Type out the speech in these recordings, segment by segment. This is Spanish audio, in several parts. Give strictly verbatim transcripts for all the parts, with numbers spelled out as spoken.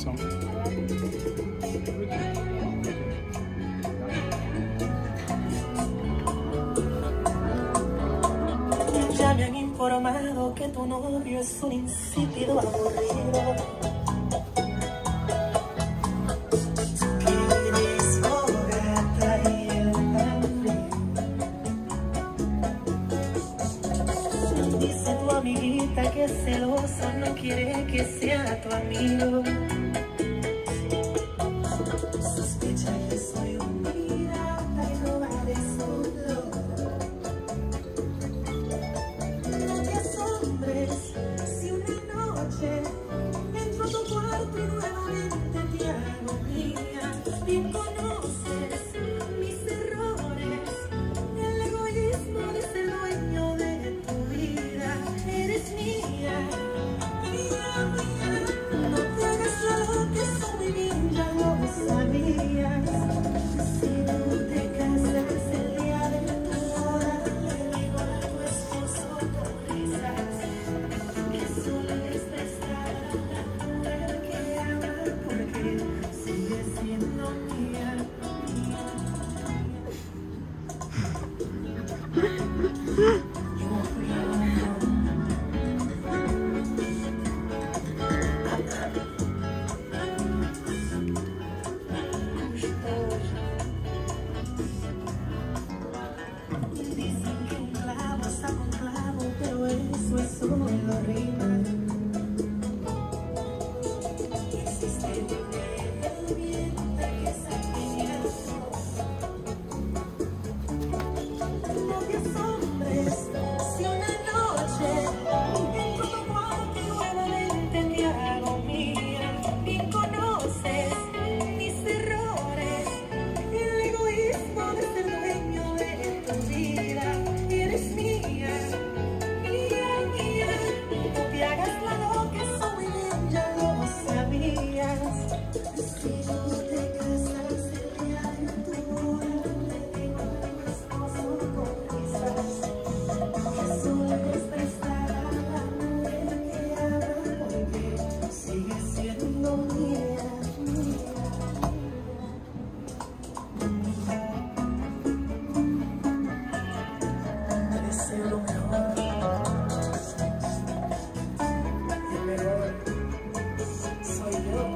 song. Ya me han informado que tu novio es un insípido aburrido. Dice tu amiguita que es celosa, no quiere que sea tu amigo. Sospecha que soy un pirata y no vale su flor. Noches hombres, si una noche entro a tu cuarto y nuevamente te hago mía, bien conoces mis errores, el egoísmo de ser dueño de tu vida. Eres mía, mía, mía, no te hagas la loca, eso muy bien ya lo sabías. Si tú te casas el día de tu boda, le digo a tu esposo con risas que solo es prestar a la mujer que ama, porque sigue siendo mía, mía, mía. Dicen que un clavo saca un clavo, pero eso es solo rima. Existe una herramienta que saquea novios hombres, si una noche entro a tu cuarto y nuevamente te hago mía, bien conoces mis errores, el egoísmo de ser dueño de tu vida. Eres mía, mía, mía, no te hagas la loca, eso muy bien ya lo sabías. Si tú te casas el día de tu boda, le digo a tu esposo con risas que solo es prestar a la mujer que ama, porque sigue siendo mía, mía. Te deseo lo mejor, y el mejor soy yo.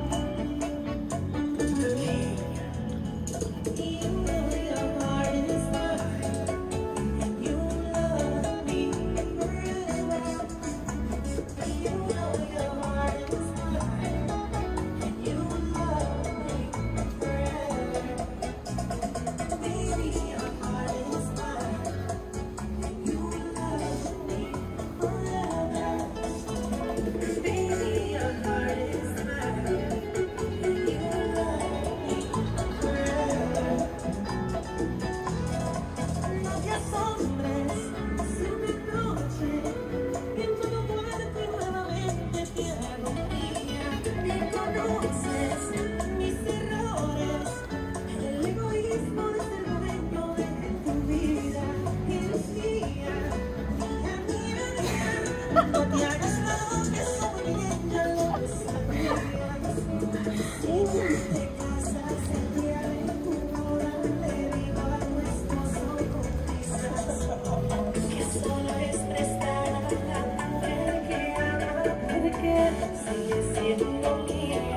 You know your heart is mine, and you love me forever. You know your heart is mine, and you love me forever. Baby, your heart is mine, and you love me forever. Baby, your heart is mine, and you love me forever. Novios hombres, si una noche entro a tu cuarto y nuevamente te hago mía, bien conoces mis errores, el egoísmo de ser dueño de tu vida. Eres mía, mía, mía, mía, no te hagas la loca, eso muy bien ya lo sabías. Si tú te casas el día de tu boda, le digo a tu esposo con risas que solo es prestar a la mujer que ama, porque sigue siendo mía.